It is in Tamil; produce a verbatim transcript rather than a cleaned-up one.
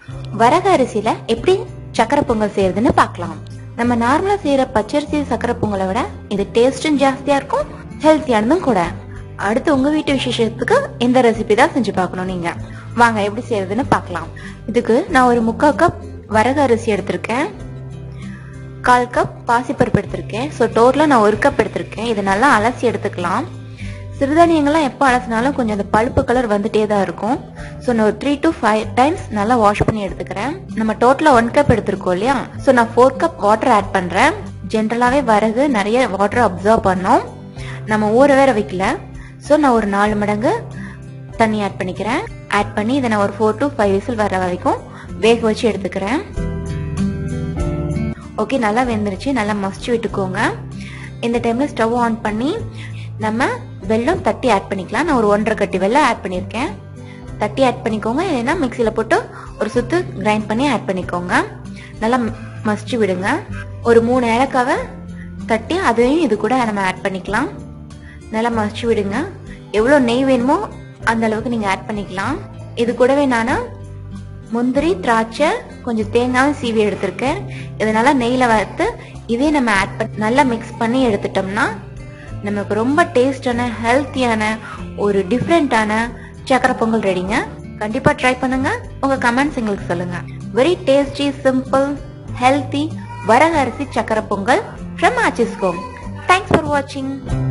வரகு அரிசியில எப்படி சக்கரை பொங்கல் செய்யறதுன்னு பார்க்கலாம். நம்ம நார்மலா செய்யற பச்சரிசி சக்கரை பொங்கலை விட இது டேஸ்டும் ஜாஸ்தியா இருக்கும், ஹெல்த்தியானதும் கூட. அடுத்து உங்க வீட்டு விசேஷத்துக்கு இந்த ரெசிபி தான் செஞ்சு பார்க்கணும் நீங்க. வாங்க எப்படி செய்யறதுன்னு பார்க்கலாம். இதுக்கு நான் ஒரு முக்கால் கப் வரகு அரிசி எடுத்திருக்கேன், கால் கப் பாசிப்பருப்பு எடுத்திருக்கேன். ஸோ டோட்டலாக நான் ஒரு கப் எடுத்திருக்கேன். இதை நல்லா அலசி எடுத்துக்கலாம். சிறுதானியங்கள்லாம் எப்போ அலசினாலும் கொஞ்சம் அந்த பழுப்பு கலர் வந்துட்டே தான் இருக்கும். ஸோ நான் ஒரு த்ரீ டு ஃபைவ் டைம்ஸ் நல்லா வாஷ் பண்ணி எடுத்துக்கிறேன். நம்ம டோட்டலாக ஒன் கப் எடுத்திருக்கோம் இல்லையா, ஸோ நான் ஃபோர் கப் வாட்டர் ஆட் பண்ணுறேன். ஜென்ரலாகவே வரகு நிறைய வாட்டர் அப்சர்வ் பண்ணோம், நம்ம ஊற வேற வைக்கல. ஸோ நான் ஒரு நாலு மடங்கு தண்ணி ஆட் பண்ணிக்கிறேன். ஆட் பண்ணி இதை நான் ஒரு ஃபோர் டு ஃபைவ் விசில் வர வரைக்கும் வேக வச்சு எடுத்துக்கிறேன். ஓகே, நல்லா வெந்துருச்சு. நல்லா மசிச்சு விட்டுக்கோங்க. இந்த டைமில் ஸ்டவ் ஆன் பண்ணி நம்ம வெல்லம் தட்டி ஆட் பண்ணிக்கலாம். நான் ஒரு ஒன்றரை கட்டி வெல்லம் ஆட் பண்ணியிருக்கேன். தட்டி ஆட் பண்ணிக்கோங்க, இல்லைன்னா மிக்சியில் போட்டு ஒரு சுத்து கிரைண்ட் பண்ணி ஆட் பண்ணிக்கோங்க. நல்லா மசிச்சு விடுங்க. ஒரு மூணு ஏலக்காவை தட்டி அதையும் இது கூட நம்ம ஆட் பண்ணிக்கலாம். நல்லா மசிச்சு விடுங்க. எவ்வளோ நெய் வேணுமோ அந்த அளவுக்கு நீங்கள் ஆட் பண்ணிக்கலாம். இது கூடவே நான் முந்திரி, திராட்சை, கொஞ்சம் தேங்காயும் சீவி எடுத்திருக்கேன். இதனால நெய்யில் வறுத்து இதே நம்ம ஆட் பண்ணி நல்லா மிக்ஸ் பண்ணி எடுத்துட்டோம்னா நமக்கு ரொம்ப டேஸ்டான, ஹெல்த்தியான, ஒரு டிஃப்ரெண்டான சக்கரை பொங்கல் ரெடிங்க. கண்டிப்பாக ட்ரை பண்ணுங்க. உங்கள் கமெண்ட்ஸ் எங்களுக்கு சொல்லுங்க. வெரி டேஸ்டி, சிம்பிள், ஹெல்த்தி வரகு அரிசி சக்கரை pongal from Aachi's home. Thanks for வாட்சிங்.